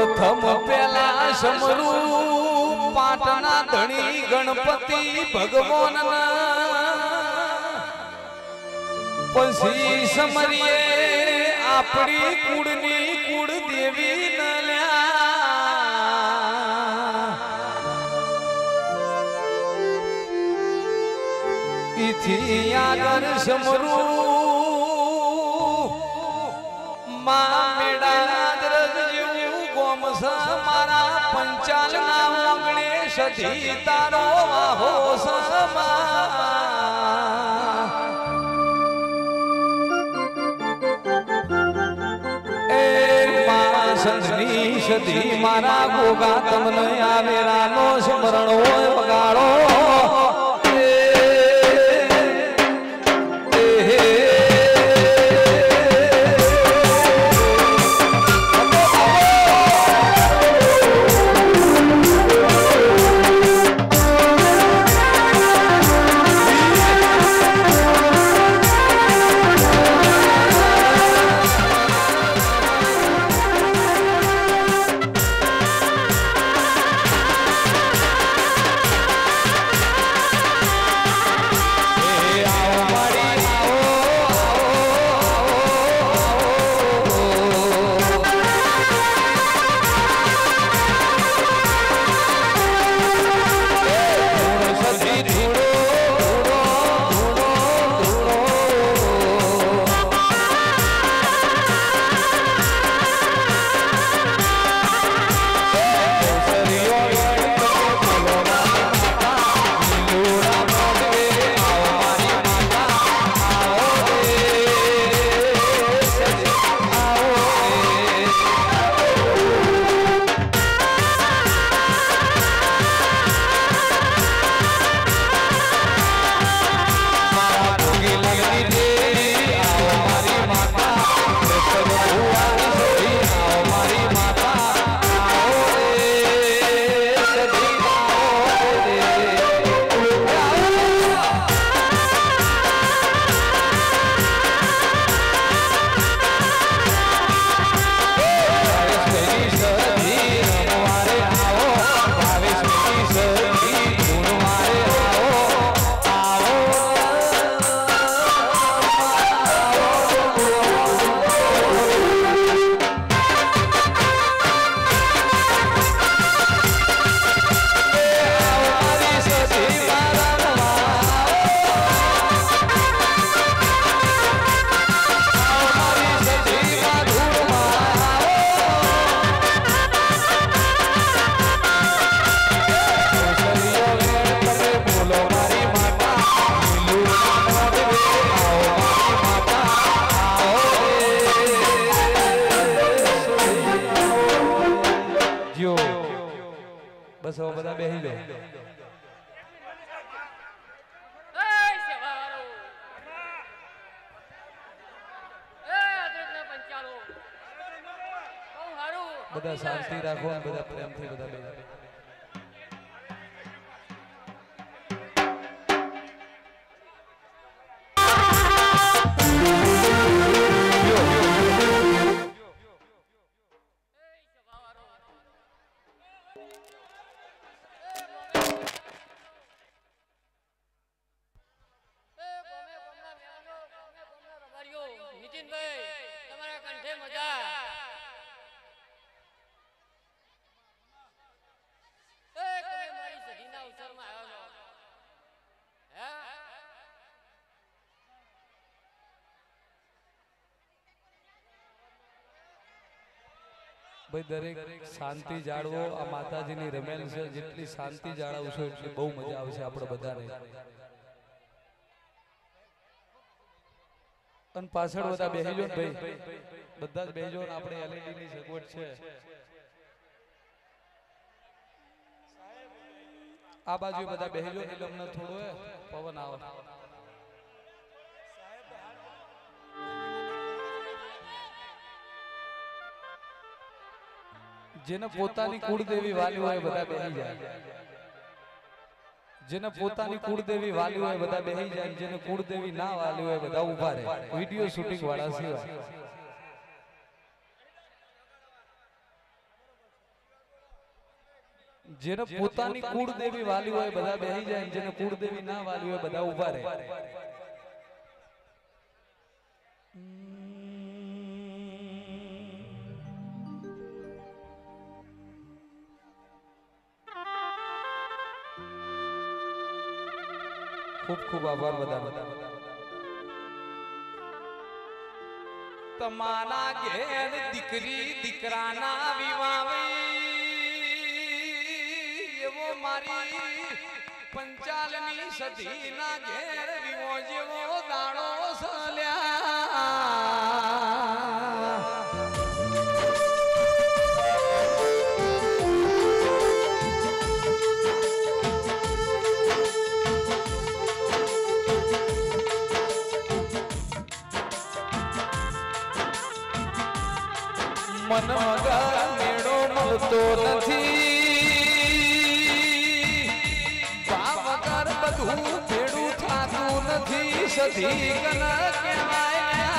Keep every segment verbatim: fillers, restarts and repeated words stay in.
પ્રથમ પેલા સમરૂ પાટના ધણી ગણપતિ ભગવાન પછી સમરીએ આપણી કુળની કુળ દેવી ન લ્યા ઈથી આગળ સમરૂ મા મેડા દ્રજ જેવું ગોમસા મારા પંચાલ ના ઓગણે સધી તારો વાહો સમા એ મા સંધની સધી મારા ગોગા તમને આવેરાનો સ્મરણ હોય વગાડો બસ હવે બધા બેહી લો બધા શાંતિ રાખો બધા પ્રેમથી બધા બેહી ભાઈ દરેક શાંતિ જાળવો આ માતાજીની રમેલ છે જેટલી શાંતિ જાળવશો એટલી બહુ મજા આવશે આપણે બધાને અને પાછળ બધા બેહીજો ને ભાઈ બધા જ બેહીજો ને આપણે એલઈડી ની સગવડ છે આ બાજુ બધા બેહીજો એટલે અમને થોડો પવન આવે જેને પોતાની કુળદેવી વાલી હોય બધા બેહી જાય જેને પોતાની કુળદેવી વાલી હોય બધા બેહી જાય જેને કુળદેવી ના વાલી હોય બધા ઊભા રહે વિડિયો શૂટિંગ વાળા સિવાય જેને પોતાની કુળદેવી વાલી હોય બધા બેહી જાય, જેને કુળદેવી ના વાલી હોય બધા ઊભા રહે. ખૂબ ખૂબ આભાર બધા બધા. તમારા ઘેર દીકરી દીકરાના વિવાવી એવો મારી પંચાલની સદીના ઘેર વિવો જેવો દાડો સલ્યા. મન મગર મેળો મળતો નથી, બા વગર બધું ભેડું થાતું નથી. સધી કન કહેવાય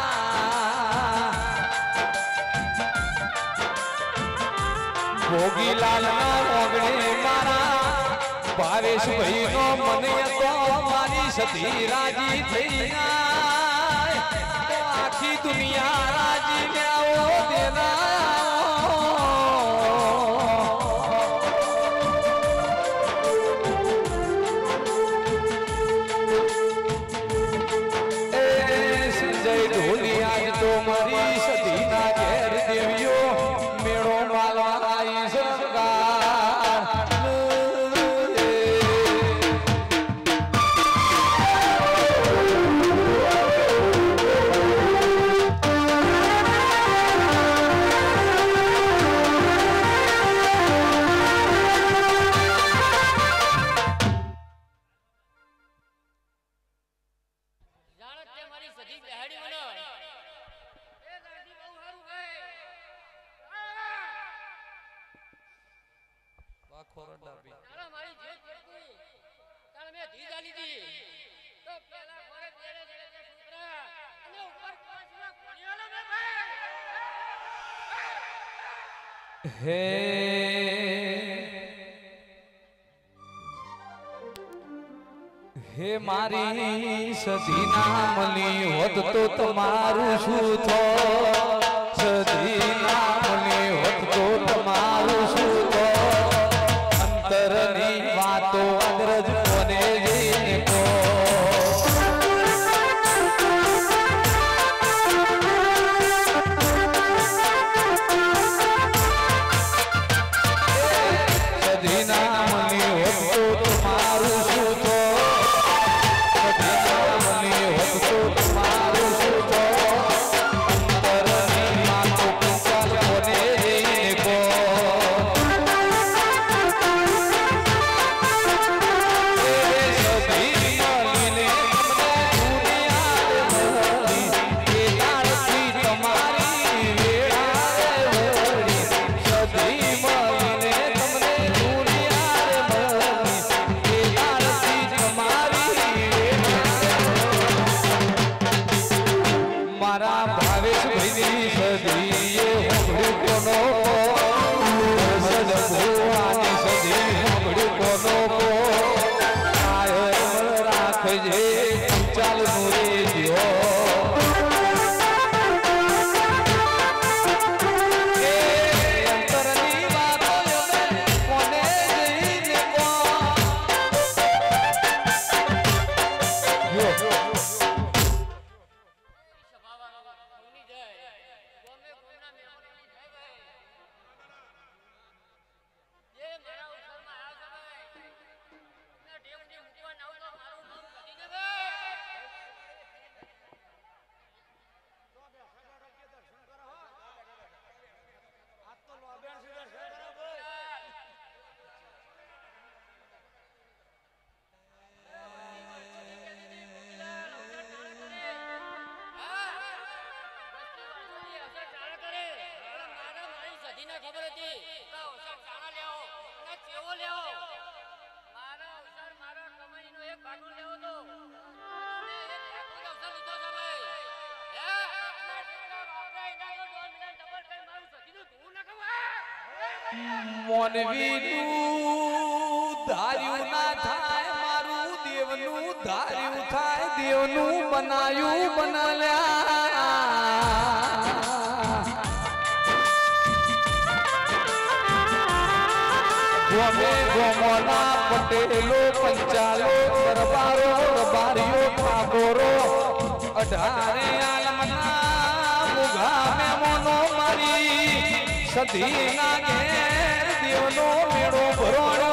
ભોગીલાલ ના ઓગણે મારા ભાવેશ ભાઈ નો મને તો મારી સધી રાજી થઈ જાય તો આખી દુનિયા રાજી ને આવો દેના. એ સંજય ઢોલી આજ તો મારી સધી ના ઘેર દેવીઓ મેળો માલવા આવી સરકાર. હે હે મારી સધી ના મળી હોત તો તમારું શું થો. સધી ના મળી હોત તો તમારું શું થો. અંતરની વાતો અગ્રજ કોને જઈને કહો. Yeah. મોનવીનું ધાર્યું ના થાય મારું દેવનું ધાર્યું થાય દેવનું બનાયું બનાલ્યા ગોમે ગોમોના પટેલો પંચાલો દરબારો રબારીઓ ઠાકોરો અઢારે આલમના મુઘા મેમોનો મારી સધી ના ઘેર દેવનો મેળો ભરોડો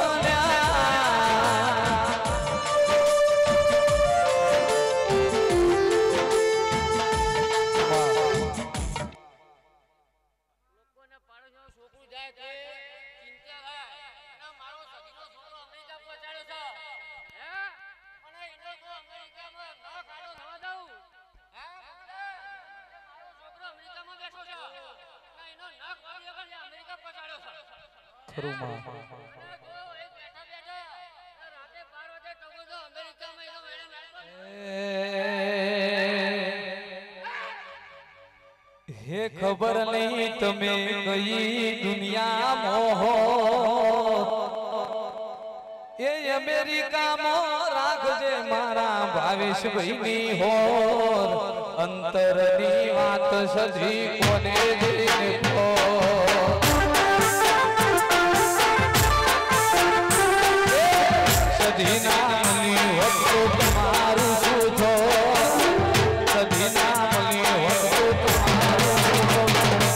હે ખબર નહીં તમે કઈ દુનિયા મોહો એ અમેરિકામાં રાખજે મારા ભાવેશભાઈની હોર અંતરની વાત સધી કોને દેખો સધી ના મળી હોત તો તમારું શું થો સધી ના મળી હોત તો તમારું શું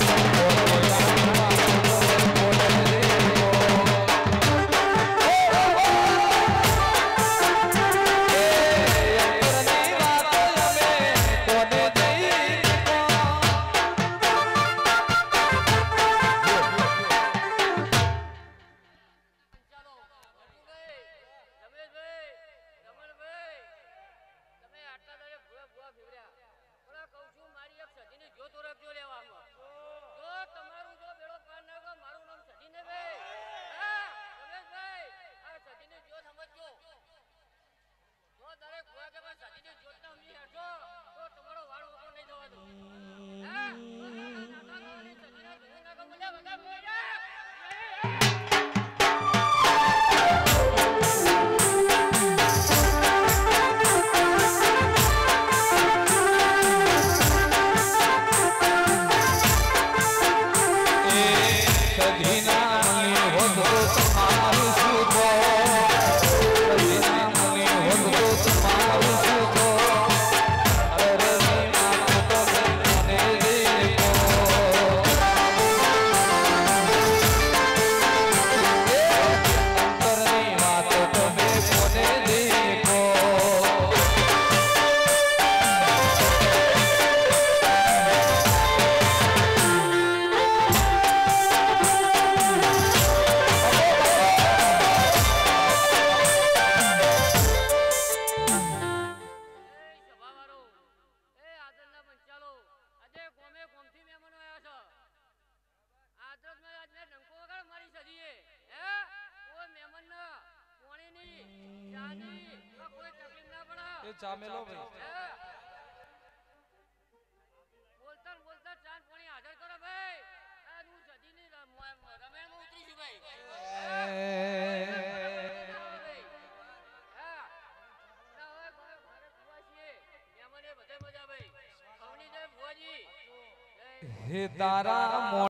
ચામેલો ભાઈ બોલતા બોલતા ચાંદ પાણી હાજર કરો ભાઈ આ હું સદીની રમેણમાં ઉતરી છું ભાઈ હા ના હોય મારે ભુવા છીએ મેમને બધે મજા ભાઈ ખવની જાય ભુવાજી હે તારા